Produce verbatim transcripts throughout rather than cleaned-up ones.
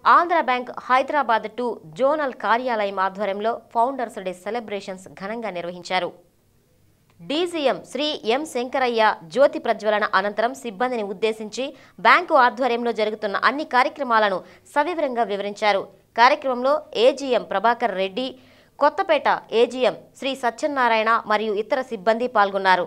Andhra bank Hyderabad two zonal కార్యాలయం ఆధ్వర్యంలో founders day celebrations ఘనంగా నిర్వహించారు. డీసీఎం శ్రీ ఎం శంకరయ్య జ్యోతి ప్రజ్వలన అనంతరం సిబ్బందిని ఉద్దేశించి బ్యాంకు ఆధ్వర్యంలో జరుగుతున్న అన్ని కార్యక్రమాలను సవివరంగా వివరించారు. కార్యక్రమంలో ఏజీఎం ప్రభాకర్ రెడ్డి, కొత్తపేట ఏజీఎం శ్రీ సత్యనారాయణ మరియు ఇతర సిబ్బంది పాల్గొన్నారు.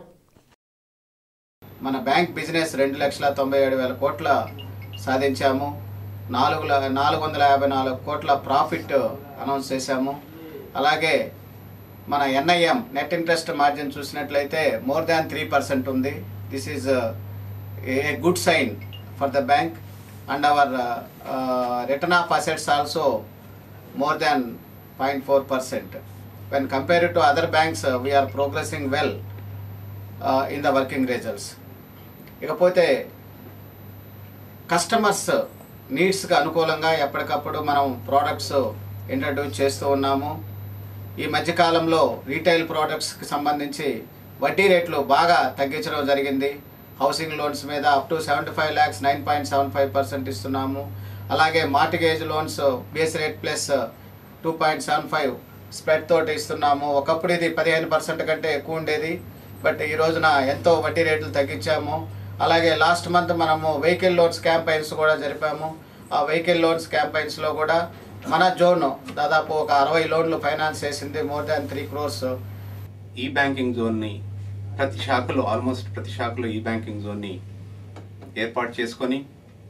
మన బ్యాంక్ బిజినెస్ రెండు లక్షల తొంభై ఏడు వేల కోట్ల సాధించాము. నాలుగు నాలుగు వందల యాభై నాలుగు కోట్ల ప్రాఫిట్ అనౌన్స్ చేశాము. అలాగే మన ఎన్ఐఎం నెట్ ఇంట్రెస్ట్ మార్జిన్ చూసినట్లయితే మోర్ దాన్ త్రీ పర్సెంట్ ఉంది. This is a good sign for the bank and our return of assets also more than point four percent. When compared to other banks we're progressing well in the working results. ఇకపోతే customers నీడ్స్కి అనుకూలంగా ఎప్పటికప్పుడు మనం products introduce చేస్తూ ఉన్నాము. ఈ మధ్యకాలంలో retail ప్రోడక్ట్స్కి సంబంధించి వడ్డీ రేట్లు బాగా తగ్గించడం జరిగింది. హౌసింగ్ లోన్స్ మీద up to seventy five lakhs nine point seven five percent ఇస్తున్నాము. అలాగే mortgage loans base rate plus two point seven five spread తోటి ఇస్తున్నాము. ఒకప్పుడు ఇది పదిహేను పర్సెంట్ కంటే ఎక్కువ ఉండేది, బట్ ఈ రోజున ఎంతో వడ్డీ రేట్లు తగ్గించాము. అలాగే లాస్ట్ మంత్ మనము వెహికల్ లోన్స్ క్యాంపైన్స్ కూడా జరిపాము. ఆ వెహికల్ లోన్స్ క్యాంపైన్స్లో కూడా మన జోన్ దాదాపు ఒక అరవై లోన్లు ఫైనాన్స్ చేసింది, మోర్ దాన్ త్రీ క్రోర్స్. ఈ బ్యాంకింగ్ జోన్ని ప్రతి శాఖలో ఆల్మోస్ట్ ప్రతి శాఖలో ఈ బ్యాంకింగ్ జోన్ని ఏర్పాటు చేసుకొని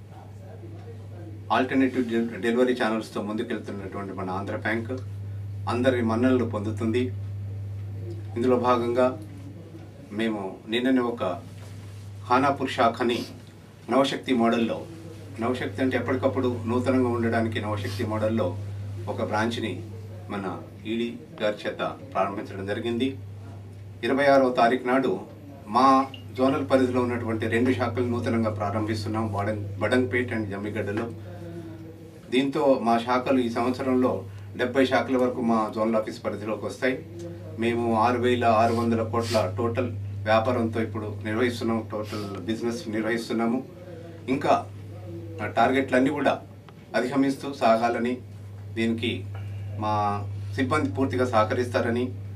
ఆల్టర్నేటివ్ డెలివరీ ఛానల్స్తో ముందుకెళ్తున్నటువంటి మన ఆంధ్ర బ్యాంక్ అందరి మన్ననలు పొందుతుంది. ఇందులో భాగంగా మేము నిన్ననే ఒక ఖానాపూర్ శాఖని నవశక్తి మోడల్లో, నవశక్తి అంటే ఎప్పటికప్పుడు నూతనంగా ఉండడానికి నవశక్తి మోడల్లో ఒక బ్రాంచ్ని మన ఈడీ గారి చేత ప్రారంభించడం జరిగింది. ఇరవై ఆరవ తారీఖు నాడు మా జోనల్ పరిధిలో ఉన్నటువంటి రెండు శాఖలు నూతనంగా ప్రారంభిస్తున్నాం, బడంగ్ బడంగ్పేట్ అండ్ జమ్మిగడ్డలో. దీంతో మా శాఖలు ఈ సంవత్సరంలో డెబ్బై శాఖల వరకు మా జోనల్ ఆఫీస్ పరిధిలోకి వస్తాయి. మేము ఆరు వేల ఆరు వందల కోట్ల టోటల్ వ్యాపారంతో ఇప్పుడు నిర్వహిస్తున్నాము, టోటల్ బిజినెస్ నిర్వహిస్తున్నాము. ఇంకా టార్గెట్లన్నీ కూడా అధిగమిస్తూ సాగాలని, దీనికి మా సిబ్బంది పూర్తిగా సహకరిస్తారని